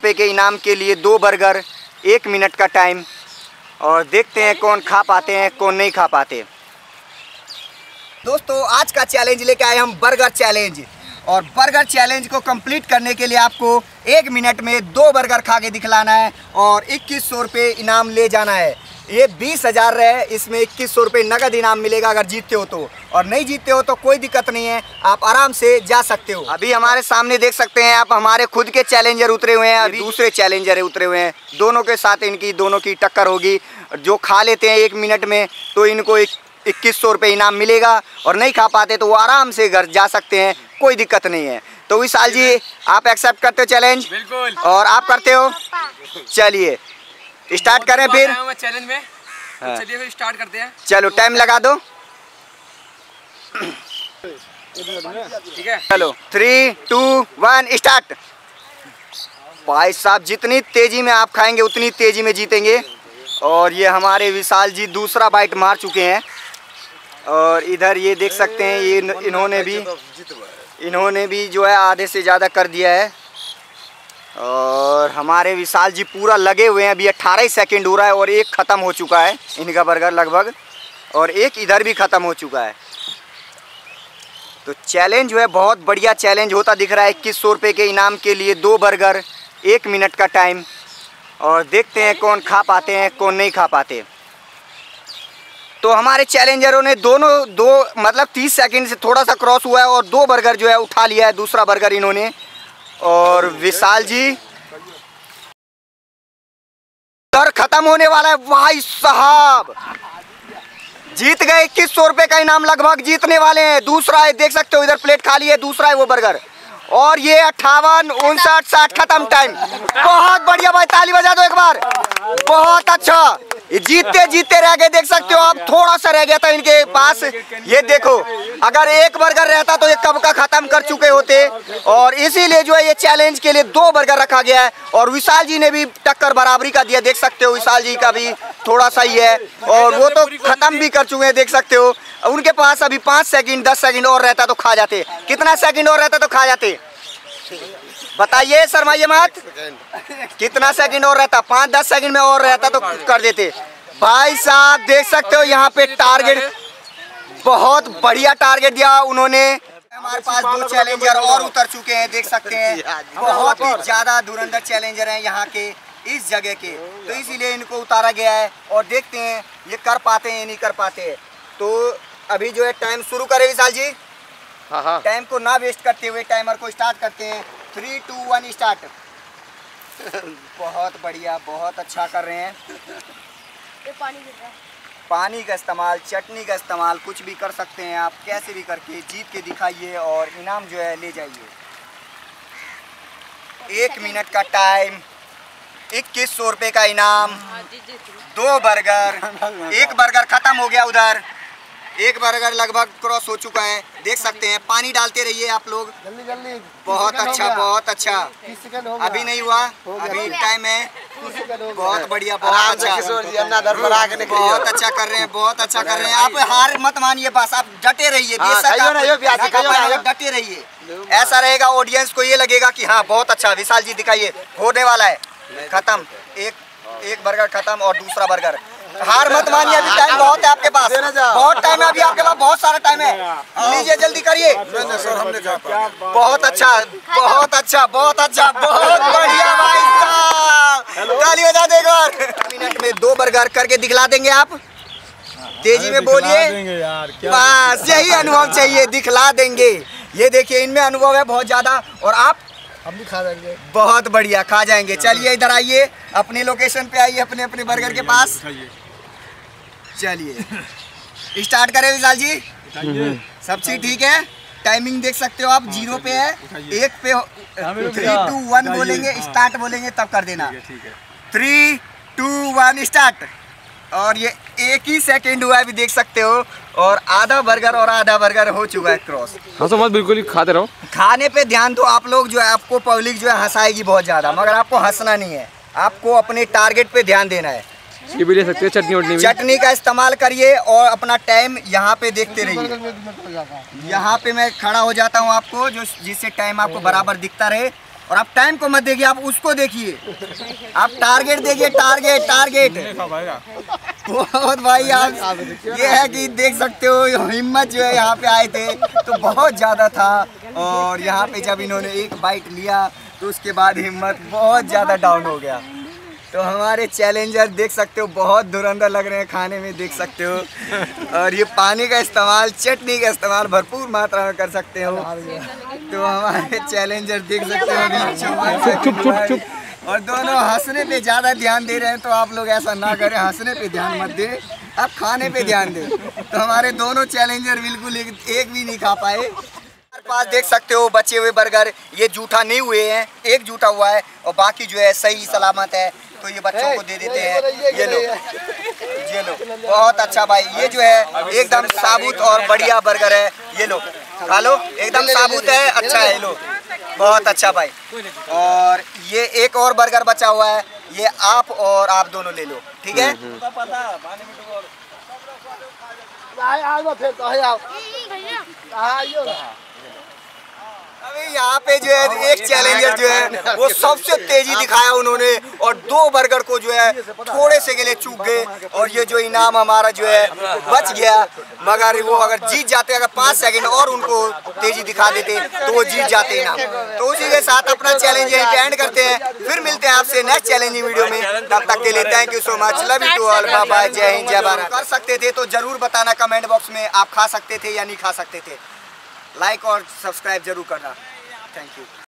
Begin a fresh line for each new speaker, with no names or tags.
रुपये के इनाम के लिए 2 बर्गर, 1 मिनट का टाइम। और देखते हैं कौन खा पाते हैं कौन नहीं खा पाते। दोस्तों आज का चैलेंज लेके आए हम बर्गर चैलेंज। और बर्गर चैलेंज को कंप्लीट करने के लिए आपको 1 मिनट में 2 बर्गर खा के दिखलाना है और 2100 रुपये इनाम ले जाना है। ये 20,000 रहे, इसमें 2100 रुपये नगद इनाम मिलेगा अगर जीतते हो तो, और नहीं जीतते हो तो कोई दिक्कत नहीं है, आप आराम से जा सकते हो। अभी हमारे सामने देख सकते हैं आप, हमारे खुद के चैलेंजर उतरे हुए हैं, अभी दूसरे चैलेंजर उतरे हुए हैं। दोनों के साथ दोनों की टक्कर होगी। जो खा लेते हैं 1 मिनट में तो इनको 2100 रुपये इनाम मिलेगा, और नहीं खा पाते तो वो आराम से घर जा सकते हैं, कोई दिक्कत नहीं है। तो विशाल जी आप एक्सेप्ट करते हो चैलेंज? बिल्कुल। और आप करते हो? चलिए स्टार्ट करें फिर
चैलेंज में। हाँ। चलिए फिर स्टार्ट करते हैं।
चलो टाइम लगा दो।
ठीक है
चलो 3, 2, 1 स्टार्ट। भाई साहब जितनी तेजी में आप खाएंगे उतनी तेजी में जीतेंगे। और ये हमारे विशाल जी दूसरा बाइट मार चुके हैं। और इधर ये देख सकते हैं, ये इन्होंने भी जो है आधे से ज़्यादा कर दिया है। और हमारे विशाल जी पूरा लगे हुए हैं। अभी 18 सेकंड हो रहा है और एक ख़त्म हो चुका है इनका बर्गर लगभग, और एक इधर भी ख़त्म हो चुका है। तो चैलेंज जो है बहुत बढ़िया चैलेंज होता दिख रहा है। 2100 रुपये के इनाम के लिए 2 बर्गर, 1 मिनट का टाइम। और देखते हैं कौन खा पाते हैं कौन नहीं खा पाते। तो हमारे चैलेंजरों ने दो मतलब 30 सेकंड से थोड़ा सा क्रॉस हुआ है और 2 बर्गर जो है उठा लिया है, दूसरा बर्गर इन्होंने। और विशाल जी और ख़त्म होने वाला है। भाई साहब जीत गए, 2100 रुपये का इनाम लगभग जीतने वाले हैं। दूसरा है, देख सकते हो इधर प्लेट खाली है, दूसरा है वो बर्गर। और ये 58, 59, 60 खत्म टाइम। बहुत बढ़िया भाई, ताली बजा दो एक बार, बहुत अच्छा। जीतते जीतते रह गए, देख सकते हो आप, थोड़ा सा रह गया था इनके पास। ये देखो अगर एक बर्गर रहता तो ये कब का खत्म कर चुके होते। और इसीलिए जो है ये चैलेंज के लिए 2 बर्गर रखा गया है। और विशाल जी ने भी टक्कर बराबरी का दिया, देख सकते हो विशाल जी का भी थोड़ा सा ही है, और वो तो खत्म भी कर चुके हैं, देख सकते हो। उनके पास अभी 5 सेकंड 10 सेकंड और रहता तो खा जाते। कितना सेकंड और रहता तो खा जाते? बताइए, शर्माइए मत। कितना सेकंड और रहता? 5-10 सेकंड में और रहता तो कर देते। भाई साहब देख सकते हो यहाँ पे टारगेट, बहुत बढ़िया टारगेट दिया उन्होंने। हमारे पास 2 चैलेंजर और उतर चुके हैं, देख सकते हैं। बहुत ही ज्यादा धुरंधर चैलेंजर हैं यहाँ के इस जगह के, तो इसीलिए इनको उतारा गया है। और देखते हैं ये कर पाते हैं नहीं कर पाते। तो अभी जो है टाइम शुरू करें विशाल जी। हाँ। टाइम को ना वेस्ट करते हुए टाइमर को स्टार्ट करते हैं। 3, 2, 1 स्टार्ट। बहुत बढ़िया, बहुत अच्छा कर रहे हैं। पानी का इस्तेमाल, चटनी का इस्तेमाल, कुछ भी कर सकते हैं आप, कैसे भी करके जीत के दिखाइए और इनाम जो है ले जाइए। 1 मिनट का टाइम, 2100 रुपये का इनाम, 2 बर्गर, 1 बर्गर खत्म हो गया उधर, 1 बर्गर लगभग क्रॉस हो चुका है, देख सकते हैं। पानी डालते रहिए आप लोग, जल्दी जल्दी। बहुत अच्छा, बहुत अच्छा। अभी नहीं हुआ, अभी टाइम है। बहुत बढ़िया, बहुत अच्छा, बहुत अच्छा कर रहे हैं, बहुत अच्छा कर रहे हैं। आप हार मत मानिए, बस आप डटे रहिए, डटे रहिए। ऐसा रहेगा ऑडियंस को ये लगेगा कि हाँ बहुत अच्छा। विशाल जी दिखाइए, होने वाला है खत्म। एक बर्गर खत्म और दूसरा बर्गर। हार मत मानिए, अभी टाइम बहुत है आपके पास, बहुत टाइम है अभी आपके पास, बहुत सारा टाइम है। लीजिए जल्दी करिए। बहुत अच्छा, बहुत अच्छा, बहुत अच्छा, बहुत बढ़िया भाई साहब, ताली बजा दो एक बार। 1 मिनट में 2 बर्गर करके दिखला देंगे आप? तेजी में बोलिए, बस यही अनुभव चाहिए, दिखला देंगे। ये देखिए इनमें अनुभव है बहुत ज्यादा, और आप
हम भी खा जाएंगे।
बहुत बढ़िया, खा जाएंगे। चलिए इधर आइए, अपनी लोकेशन पे आइए, अपने अपने बर्गर के पास। चलिए स्टार्ट करें विशाल जी। सब चीज ठीक है, टाइमिंग देख सकते हो आप, 0 पे है, 1 पे 3, 2, 1 बोलेंगे, स्टार्ट बोलेंगे तब कर देना। 3, 2, 1 स्टार्ट। और ये 1 ही सेकंड हुआ है, अभी देख सकते हो। और आधा बर्गर और आधा बर्गर हो चुका है क्रॉस।
हंसो मत, बिल्कुल ही खाते रहो।
खाने पे ध्यान दो आप लोग, जो है आपको पब्लिक जो है हंसाएगी बहुत ज़्यादा, मगर आपको हंसना नहीं है, आपको अपने टारगेट पे ध्यान देना है।
ये भी ले सकते हैं चटनी वटनी,
चटनी का इस्तेमाल करिए और अपना टाइम यहाँ पे देखते रहिए। यहाँ पे मैं खड़ा हो जाता हूँ आपको, जो जिससे टाइम आपको बराबर दिखता रहे। और आप टाइम को मत देखिए, आप उसको देखिए, आप टारगेट देखिए, टारगेट बहुत भाई। आप ये है कि देख सकते हो हिम्मत जो है यहाँ पे आए थे तो बहुत ज़्यादा था, और यहाँ पे जब इन्होंने एक बाइट लिया तो उसके बाद हिम्मत बहुत ज़्यादा डाउन हो गया। तो हमारे चैलेंजर देख सकते हो बहुत धुरंधर लग रहे हैं खाने में, देख सकते हो। और ये पानी का इस्तेमाल, चटनी का इस्तेमाल भरपूर मात्रा में कर सकते हो। तो हमारे चैलेंजर देख सकते हो चुप और दोनों हंसने पे ज़्यादा ध्यान दे रहे हैं। तो आप लोग ऐसा ना करें, हंसने पे ध्यान मत दें, आप खाने पे ध्यान दें। तो हमारे दोनों चैलेंजर बिल्कुल एक भी नहीं खा पाए। हमारे पास देख सकते हो बचे हुए बर्गर, ये जूठा नहीं हुए हैं, एक जूठा हुआ है और बाकी जो है सही सलामत है। तो ये बच्चों को दे देते हैं, ये लो बहुत अच्छा भाई। ये जो है एकदम साबुत और बढ़िया बर्गर है, ये लो खा लो, एकदम साबुत है, अच्छा है, लो बहुत अच्छा भाई। और ये एक और बर्गर बचा हुआ है, ये आप और आप दोनों ले लो, ठीक है। अभी यहाँ पे जो है एक चैलेंजर जो है वो सबसे तेजी दिखाया उन्होंने, और 2 बर्गर को जो है थोड़े से के लिए चूक गए, और ये जो इनाम हमारा जो है बच गया। मगर वो अगर जीत जाते, अगर 5 सेकंड और उनको तेजी दिखा देते तो वो जीत जाते इनाम। तो उसी के साथ अपना चैलेंज यहीं पे एंड करते हैं, फिर मिलते हैं आपसे नेक्स्ट चैलेंजिंग वीडियो में। तब तक के लिए thank you so much, love you too all, bye bye, जय हिंद जय भारत। कर सकते थे तो जरूर बताना कमेंट बॉक्स में, आप खा सकते थे या नहीं खा सकते थे। लाइक और सब्सक्राइब जरूर करना, थैंक यू।